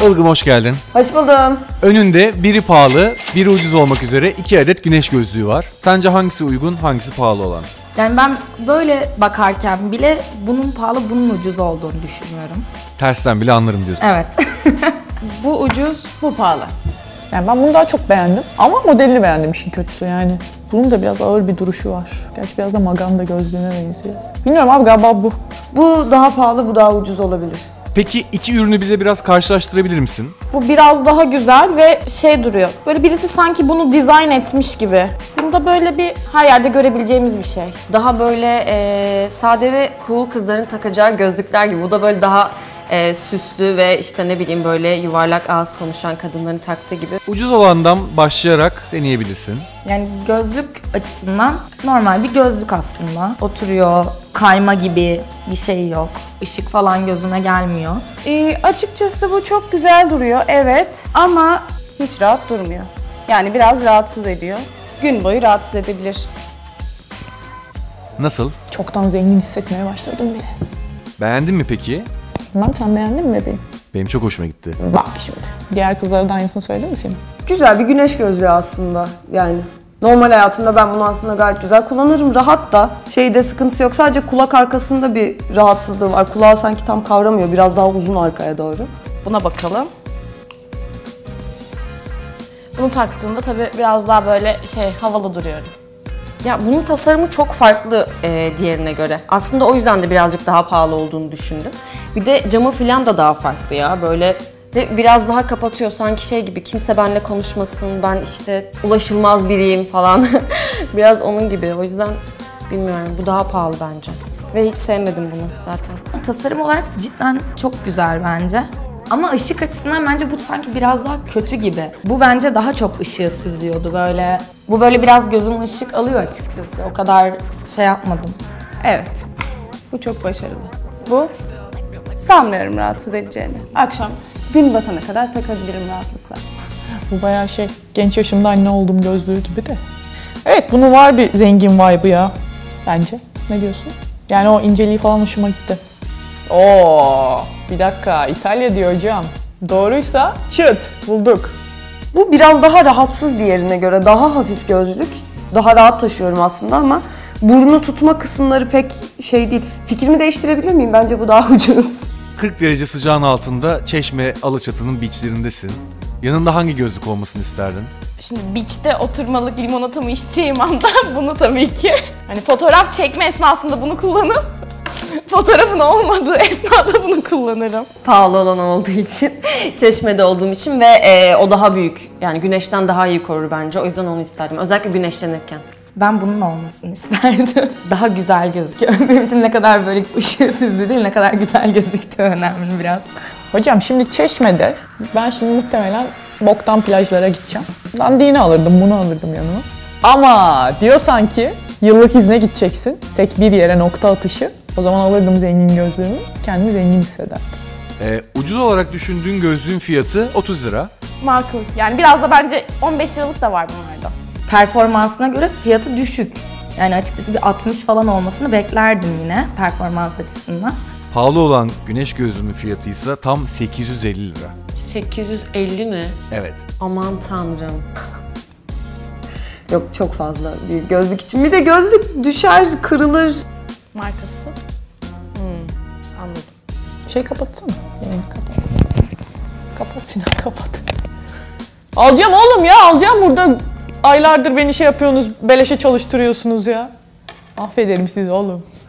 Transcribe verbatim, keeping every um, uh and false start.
Ilgım hoş geldin. Hoş buldum. Önünde biri pahalı, biri ucuz olmak üzere iki adet güneş gözlüğü var. Sence hangisi uygun, hangisi pahalı olan? Yani ben böyle bakarken bile bunun pahalı, bunun ucuz olduğunu düşünüyorum. Tersten bile anlarım diyorsun. Evet. Bu ucuz, bu pahalı. Yani ben bunu daha çok beğendim ama modelini beğendim işin kötüsü yani. Bunun da biraz ağır bir duruşu var. Gerçi biraz da Maganda gözlüğüne benziyor. Bilmiyorum abi, galiba bu. Bu daha pahalı, bu daha ucuz olabilir. Peki iki ürünü bize biraz karşılaştırabilir misin? Bu biraz daha güzel ve şey duruyor. Böyle birisi sanki bunu dizayn etmiş gibi. Bunda böyle bir her yerde görebileceğimiz bir şey. Daha böyle e, sade ve cool kızların takacağı gözlükler gibi. Bu da böyle daha e, süslü ve işte ne bileyim böyle yuvarlak ağız konuşan kadınların taktığı gibi. Ucuz olandan başlayarak deneyebilirsin. Yani gözlük açısından normal bir gözlük aslında. Oturuyor, kayma gibi bir şey yok. Işık falan gözüme gelmiyor. Ee, açıkçası bu çok güzel duruyor, evet, ama hiç rahat durmuyor. Yani biraz rahatsız ediyor. Gün boyu rahatsız edebilir. Nasıl? Çoktan zengin hissetmeye başladım bile. Beğendin mi peki? Tamam, sen beğendin mi bebeğim? Benim çok hoşuma gitti. Bak şimdi. Diğer kızlara da aynısını söyledin mi senin? Güzel bir güneş gözlüğü aslında yani. Normal hayatımda ben bunu aslında gayet güzel kullanırım. Rahat da, şeyde sıkıntısı yok. Sadece kulak arkasında bir rahatsızlığı var. Kulağı sanki tam kavramıyor. Biraz daha uzun arkaya doğru. Buna bakalım. Bunu taktığında tabii biraz daha böyle şey havalı duruyorum. Ya bunun tasarımı çok farklı e, diğerine göre. Aslında o yüzden de birazcık daha pahalı olduğunu düşündüm. Bir de camı falan da daha farklı ya. Böyle ve biraz daha kapatıyor sanki şey gibi, kimse benimle konuşmasın, ben işte ulaşılmaz biriyim falan. Biraz onun gibi. O yüzden bilmiyorum, bu daha pahalı bence. Ve hiç sevmedim bunu zaten. Tasarım olarak cidden çok güzel bence. Ama ışık açısından bence bu sanki biraz daha kötü gibi. Bu bence daha çok ışığı süzüyordu böyle. Bu böyle biraz gözüme ışık alıyor açıkçası. O kadar şey yapmadım. Evet, bu çok başarılı. Bu, sanmıyorum rahatsız edeceğini. Akşam gün batana kadar takabilirim rahatlıkla. Bu bayağı şey, genç yaşımda anne olduğum gözlüğü gibi de. Evet, bunun var bir zengin vibe'ı ya. Bence. Ne diyorsun? Yani o inceliği falan hoşuma gitti. Oo, bir dakika, İtalya diyor hocam. Doğruysa çıt, bulduk. Bu biraz daha rahatsız diğerine göre. Daha hafif gözlük. Daha rahat taşıyorum aslında ama burnu tutma kısımları pek şey değil. Fikrimi değiştirebilir miyim? Bence bu daha ucuz. kırk derece sıcağın altında Çeşme Alaçatı'nın beachlerindesin. Yanında hangi gözlük olmasını isterdin? Şimdi beach'te oturmalık limonatamı içeceğim anda bunu tabii ki. Hani fotoğraf çekme esnasında bunu kullanıp fotoğrafın olmadığı esnada bunu kullanırım. Pahalı olan olduğu için, Çeşme'de olduğum için ve e, o daha büyük. Yani güneşten daha iyi korur bence. O yüzden onu isterdim. Özellikle güneşlenirken. Ben bunun olmasını isterdim. Daha güzel gözüküyor. Benim için ne kadar böyle ışığı süzü değil, ne kadar güzel gözüktüğü önemli biraz. Hocam şimdi Çeşme'de, ben şimdi muhtemelen boktan plajlara gideceğim. Dandiğini alırdım, bunu alırdım yanıma. Ama diyorsan ki yıllık izne gideceksin, tek bir yere nokta atışı. O zaman alırdım zengin gözlüğümü, kendimi zengin hissederdim. Ee, ucuz olarak düşündüğün gözlüğün fiyatı otuz lira. Makul. Yani biraz da bence on beş liralık da var bunlarda. Performansına göre fiyatı düşük. Yani açıkçası bir altmış falan olmasını beklerdim yine performans açısından. Pahalı olan güneş gözlüğünün fiyatı ise tam sekiz yüz elli lira. sekiz yüz elli mi? Evet. Aman tanrım. Yok, çok fazla bir gözlük için. Bir de gözlük düşer, kırılır. Markası. Hmm, anladım. Şey kapatsana, yayını kapat. Kapat Sinan, kapat. Alacağım oğlum ya, alacağım burada. Aylardır beni şey yapıyorsunuz, beleşe çalıştırıyorsunuz ya. Affederim sizi oğlum.